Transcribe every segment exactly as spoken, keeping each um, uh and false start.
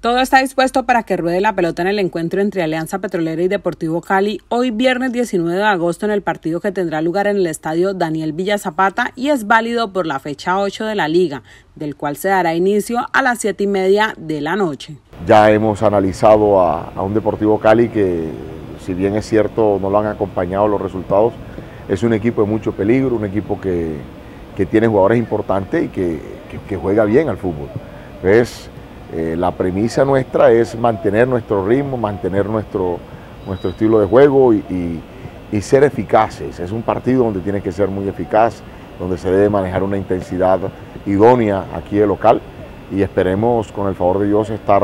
Todo está dispuesto para que ruede la pelota en el encuentro entre Alianza Petrolera y Deportivo Cali hoy viernes diecinueve de agosto en el partido que tendrá lugar en el estadio Daniel Villa Zapata y es válido por la fecha ocho de la liga, del cual se dará inicio a las siete y media de la noche. Ya hemos analizado a, a un Deportivo Cali que, si bien es cierto, no lo han acompañado los resultados, es un equipo de mucho peligro, un equipo que, que tiene jugadores importantes y que, que, que juega bien al fútbol. Entonces, Eh, la premisa nuestra es mantener nuestro ritmo, mantener nuestro, nuestro estilo de juego y, y, y ser eficaces. Es un partido donde tiene que ser muy eficaz, donde se debe manejar una intensidad idónea aquí de local y esperemos con el favor de Dios estar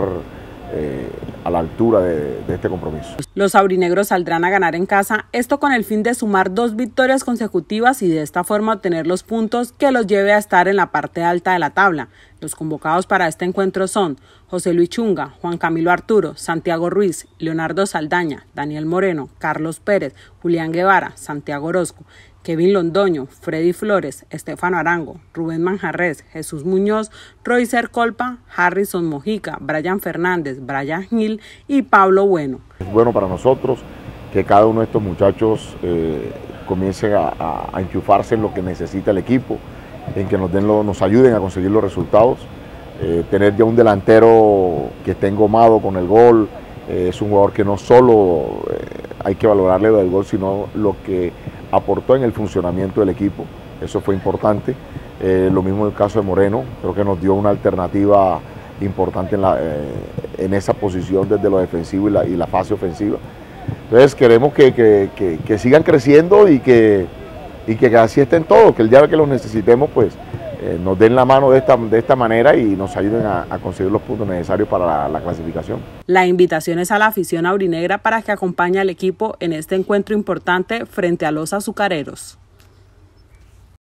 eh, a la altura de, de este compromiso. Los aurinegros saldrán a ganar en casa, esto con el fin de sumar dos victorias consecutivas y de esta forma obtener los puntos que los lleve a estar en la parte alta de la tabla. Los convocados para este encuentro son José Luis Chunga, Juan Camilo Arturo, Santiago Ruiz, Leonardo Saldaña, Daniel Moreno, Carlos Pérez, Julián Guevara, Santiago Orozco, Kevin Londoño, Freddy Flores, Estefano Arango, Rubén Manjarres, Jesús Muñoz, Roycer Colpa, Harrison Mojica, Brian Fernández, Brian Gil y Pablo Bueno. Es bueno para nosotros que cada uno de estos muchachos eh, comience a, a, a enchufarse en lo que necesita el equipo, en que nos, den lo, nos ayuden a conseguir los resultados. Eh, tener ya un delantero que esté engomado con el gol, eh, es un jugador que no solo eh, hay que valorarle lo del gol, sino lo que aportó en el funcionamiento del equipo, eso fue importante. Eh, lo mismo en el caso de Moreno, creo que nos dio una alternativa importante en, la, eh, en esa posición desde lo defensivo y la, y la fase ofensiva. Entonces queremos que, que, que, que sigan creciendo y que, y que así estén todos, que el día que los necesitemos pues eh, nos den la mano de esta, de esta manera y nos ayuden a, a conseguir los puntos necesarios para la, la clasificación. La invitación es a la afición aurinegra para que acompañe al equipo en este encuentro importante frente a los azucareros.